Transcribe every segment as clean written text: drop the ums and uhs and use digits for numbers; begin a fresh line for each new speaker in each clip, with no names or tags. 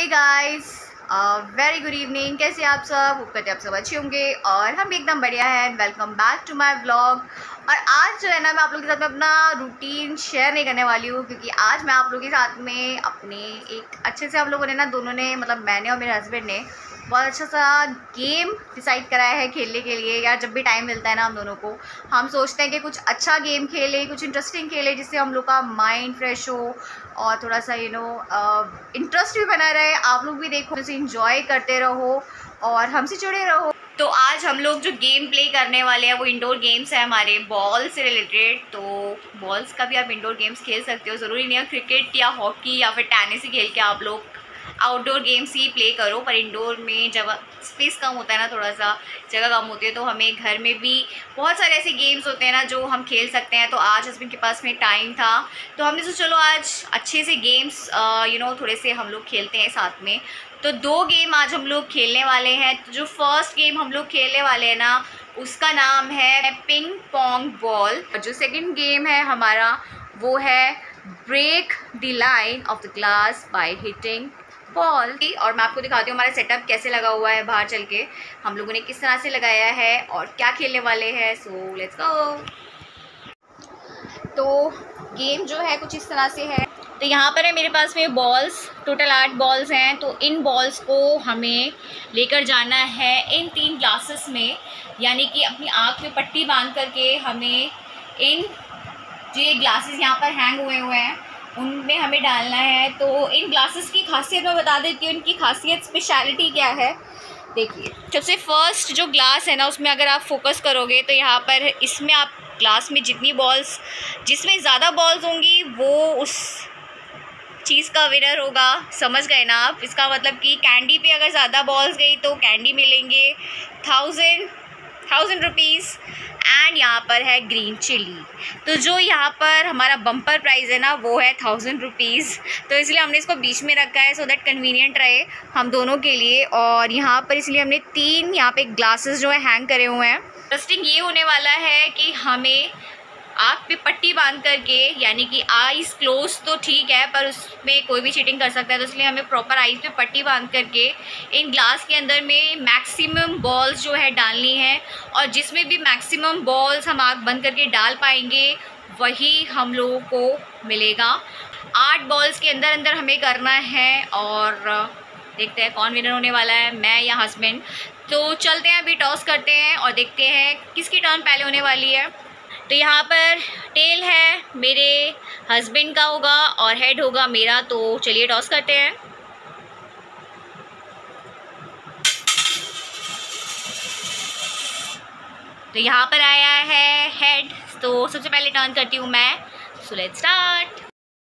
हे guys, very good evening. कैसे आप सब? होप करते आप सब अच्छे होंगे और हम भी एकदम बढ़िया हैं। Welcome back to my vlog. और आज जो है ना, मैं आप लोगों के साथ में अपना रूटीन शेयर नहीं करने वाली हूँ, क्योंकि आज मैं आप लोगों के साथ में अपने एक अच्छे से, हम लोगों ने ना, दोनों ने, मतलब मैंने और मेरे हस्बैंड ने बहुत अच्छा सा गेम डिसाइड कराया है खेलने के लिए। यार, जब भी टाइम मिलता है ना हम दोनों को, हम सोचते हैं कि कुछ अच्छा गेम खेले, कुछ इंटरेस्टिंग खेले, जिससे हम लोग का माइंड फ्रेश हो और थोड़ा सा इंटरेस्ट भी बना रहे। आप लोग भी देखो, उसे इंजॉय करते रहो और हमसे जुड़े रहो। तो आज हम लोग जो गेम प्ले करने वाले हैं वो इंडोर गेम्स है हमारे, बॉल से रिलेटेड। तो बॉल्स का भी आप इंडोर गेम्स खेल सकते हो, ज़रूरी नहीं है क्रिकेट या हॉकी या फिर टेनिस ही खेल के आप लोग आउटडोर गेम्स ही प्ले करो। पर इंडोर में जब स्पेस कम होता है ना, थोड़ा सा जगह कम होती है, तो हमें घर में भी बहुत सारे ऐसे गेम्स होते हैं ना जो हम खेल सकते हैं। तो आज हस्बैंड के पास में टाइम था, तो हमने सोचा चलो आज अच्छे से गेम्स थोड़े से हम लोग खेलते हैं साथ में। तो 2 गेम आज हम लोग खेलने वाले हैं। तो जो फर्स्ट गेम हम लोग खेलने वाले हैं ना, उसका नाम है पिंग पोंग बॉल। और जो सेकंड गेम है हमारा, वो है break the line of the glass by hitting ball. और मैं आपको दिखाती हूँ हमारा सेटअप कैसे लगा हुआ है, बाहर चल के हम लोगों ने किस तरह से लगाया है और क्या खेलने वाले हैं। So let's go. तो गेम जो है कुछ इस तरह से है। तो यहाँ पर है मेरे पास में बॉल्स, टोटल 8 बॉल्स हैं। तो इन बॉल्स को हमें लेकर जाना है इन 3 ग्लासेस में, यानी कि अपनी आँख में पट्टी बांध करके हमें इन जो ये ग्लासेस यहाँ पर हैंग हुए हैं उनमें हमें डालना है। तो इन ग्लासेस की खासियत मैं बता देती हूँ, इनकी खासियत, स्पेशलिटी क्या है। देखिए, सबसे फर्स्ट जो ग्लास है ना, उसमें अगर आप फोकस करोगे तो यहाँ पर इसमें आप ग्लास में जितनी बॉल्स, जिसमें ज़्यादा बॉल्स होंगी वो उस चीज़ का विनर होगा। समझ गए ना आप? इसका मतलब कि कैंडी पे अगर ज़्यादा बॉल्स गई तो कैंडी मिलेंगे 1000 रुपीज़। एंड यहाँ पर है ग्रीन चिली। तो जो यहाँ पर हमारा बम्पर प्राइज़ है ना, वो है 1000 रुपीज़। तो इसलिए हमने इसको बीच में रखा है, सो दैट कन्वीनियंट रहे हम दोनों के लिए। और यहाँ पर इसलिए हमने 3 यहाँ पे ग्लासेस जो है हैंग करे हुए हैं। इंटरेस्टिंग ये होने वाला है कि हमें आँख पे पट्टी बांध करके, यानी कि आईज़ क्लोज तो ठीक है, पर उसमें कोई भी चीटिंग कर सकता है, तो इसलिए हमें प्रॉपर आईज़ पे पट्टी बांध करके इन ग्लास के अंदर में मैक्सिमम बॉल्स जो है डालनी है। और जिसमें भी मैक्सिमम बॉल्स हम आँख बंद करके डाल पाएंगे वही हम लोगों को मिलेगा। 8 बॉल्स के अंदर अंदर हमें करना है और देखते हैं कौन विनर होने वाला है, मैं या हस्बैंड। तो चलते हैं, अभी टॉस करते हैं और देखते हैं किसकी टर्न पहले होने वाली है। तो यहाँ पर टेल है मेरे हस्बैंड का होगा और हेड होगा मेरा। तो चलिए टॉस करते हैं। तो यहाँ पर आया है हेड, तो सबसे पहले टर्न करती हूँ मैं। So let's start.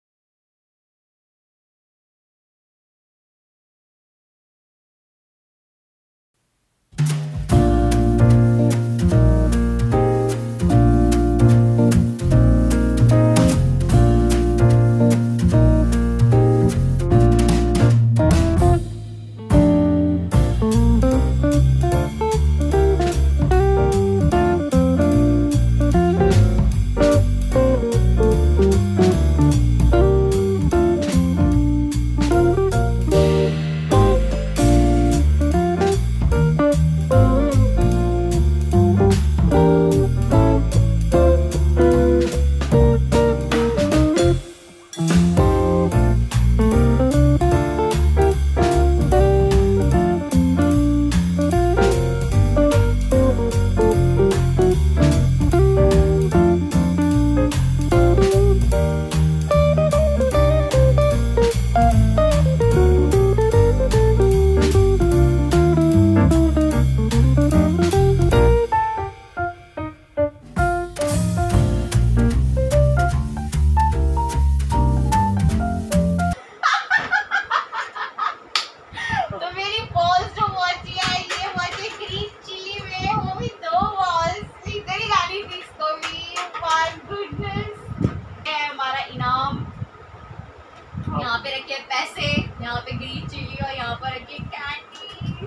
यहाँ पे रखे पैसे, यहाँ पे ग्रीन चिली और यहाँ पर रखे कैंडी।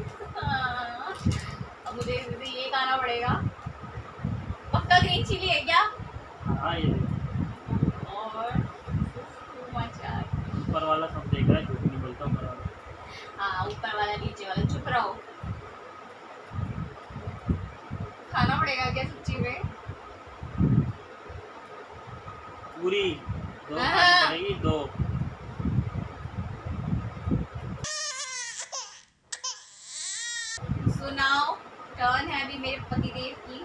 अब मुझे ये खाना पड़ेगा। पक्का ग्रीन चिली है क्या?
हाँ, ये
और
ऊपर वाला सब देख रहा है, झूठ नहीं बोलता ऊपर वाला। पूरी 2 खानी पड़ेगी 2।
सो नाउ टर्न है अभी मेरे पतिदेव की।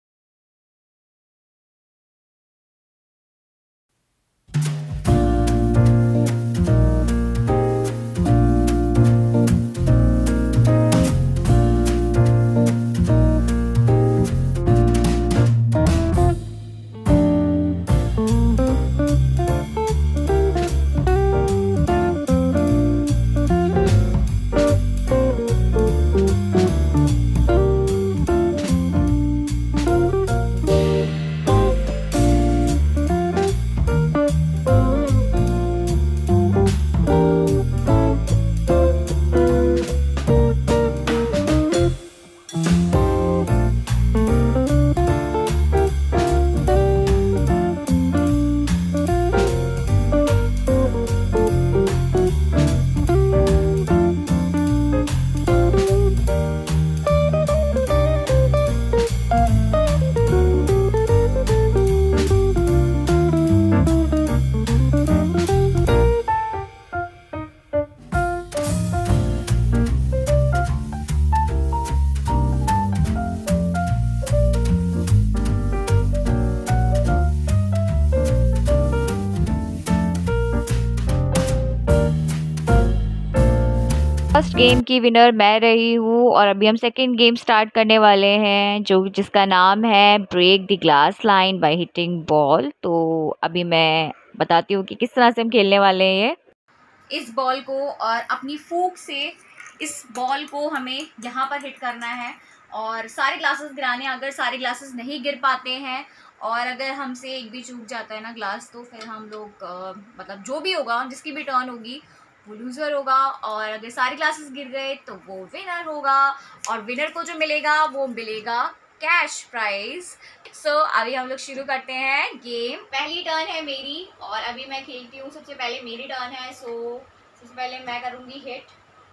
फर्स्ट गेम की विनर मैं रही हूँ और अभी हम सेकंड गेम स्टार्ट करने वाले हैं जिसका नाम है break the glass line by hitting ball. तो अभी मैं बताती हूँ कि किस तरह से हम खेलने वाले हैं। ये इस बॉल को और अपनी फूक से इस बॉल को हमें यहाँ पर हिट करना है और सारे ग्लासेस गिराने। अगर सारे ग्लासेस नहीं गिर पाते हैं और अगर हमसे एक भी चूक जाता है ना ग्लास, तो फिर हम लोग मतलब जो भी होगा, जिसकी भी टर्न होगी वो लूज़र होगा, और अगर सारे ग्लासेस गिर गए तो वो विनर होगा और विनर को जो मिलेगा वो मिलेगा कैश प्राइज। सो अभी हम लोग शुरू करते हैं गेम। पहली टर्न है मेरी और अभी मैं खेलती हूँ। सबसे पहले मेरी टर्न है। सो सबसे पहले मैं करूँगी हिट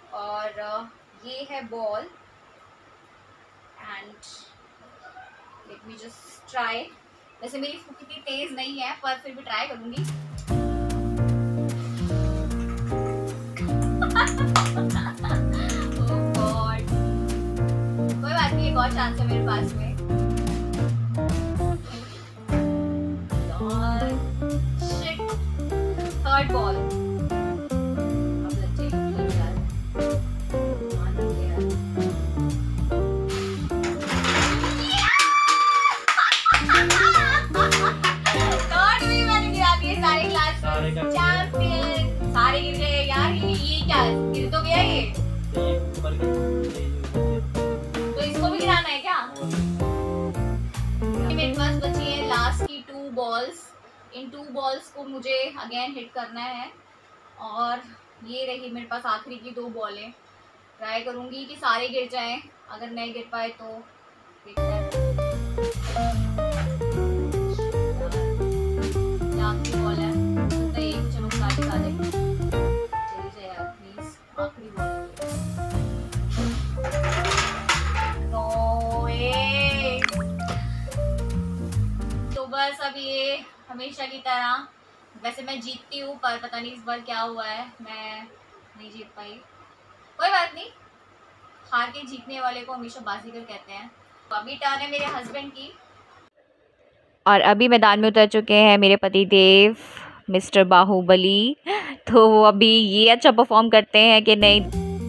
और ये है ball and let me just try. वैसे मेरी फूक इतनी तेज़ नहीं है पर फिर भी ट्राई करूँगी। कोई बात नहीं, एक और चांस है मेरे पास में। Third ball. थर्ड भी मैंने गिरा दिए सारे ग्लास। चैंपियन सारे गिर गए यार। ये क्या गिर तो गया ये। तो इसको भी गिराना है क्या? मेरे पास बची है लास्ट की 2 बॉल्स। इन 2 बॉल्स को मुझे अगेन हिट करना है और ये रही मेरे पास आखिरी की 2 बॉलें। ट्राई करूंगी कि सारे गिर जाएं। अगर नहीं गिर पाए तो देखते हैं। आखिरी बॉल है तो ये कुछ नुकसान दिखा दे। चलिए जाए यार प्लीज। आखिरी बॉल तो बस अब ये हमेशा की तरह। वैसे मैं जीतती हूँ पर पता नहीं इस बार क्या हुआ है, मैं नहीं जीत पाई। कोई बात नहीं, हार के जीतने वाले को हमेशा बाजीगर कहते हैं। तो अभी टर्न है मेरे हस्बैंड की और अभी मैदान में उतर चुके हैं मेरे पति देव मिस्टर बाहुबली। तो वो अभी ये अच्छा परफॉर्म करते हैं कि नहीं।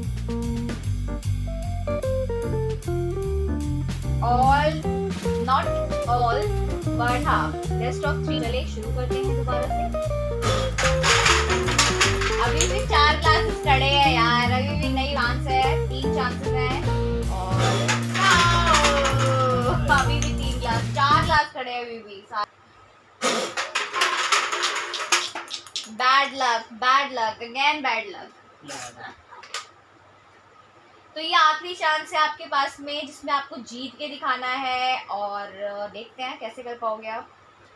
ऑल नॉट ऑल बट हाँ बेस्ट ऑफ 3। चले शुरू करते हैं दोबारा से। अभी भी 4 क्लासेस खड़े हैं यार, अभी भी नई चांस है। 3 चांसेस हैं और अभी भी 4 क्लास खड़े हैं अभी भी। Bad luck again bad luck. तो ये आखिरी चांस है आपके पास में जिसमें आपको जीत के दिखाना है और देखते हैं कैसे कर पाओगे आप।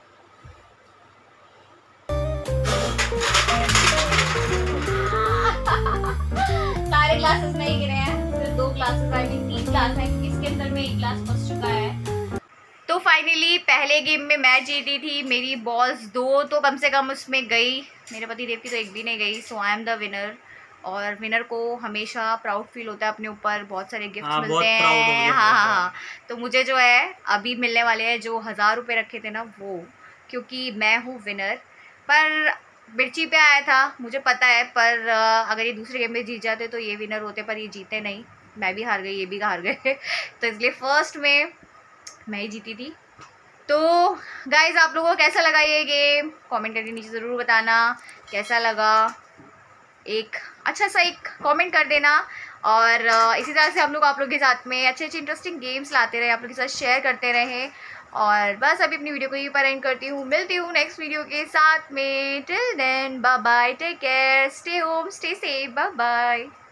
सारे ग्लासेस नहीं गिरे हैं, सिर्फ 2 ग्लासेस आई मीन 3 ग्लास हैं क्योंकि इसके अंदर में 1 ग्लास फंस चुका है। तो फाइनली क्योंकि पहले गेम में मैं जीती थी, मेरी बॉल्स 2 तो कम से कम उसमें गई, मेरे पति देव की तो एक भी नहीं गई। So I am the winner. और विनर को हमेशा प्राउड फील होता है अपने ऊपर, बहुत सारे गिफ्ट्स मिलते हैं। हाँ। तो मुझे जो है अभी मिलने वाले हैं जो 1000 रुपये रखे थे ना वो, क्योंकि मैं हूँ विनर। पर मिर्ची पे आया था, मुझे पता है। पर अगर ये दूसरे गेम में जीत जाते तो ये विनर होते, पर ये जीते नहीं, मैं भी हार गई, ये भी हार गए। तो इसलिए फर्स्ट में मैं ही जीती थी। तो गाइज आप लोगों को कैसा लगा ये गेम, कमेंट करके नीचे ज़रूर बताना कैसा लगा। एक अच्छा सा एक कमेंट कर देना। और इसी तरह से हम लोग आप लोग के साथ में अच्छे अच्छे इंटरेस्टिंग गेम्स लाते रहे, आप लोग के साथ शेयर करते रहे। और बस अभी अपनी वीडियो को यहीं पर एंड करती हूँ, मिलती हूँ नेक्स्ट वीडियो के साथ में। Till then bye bye, take care, stay home, stay safe, bye bye.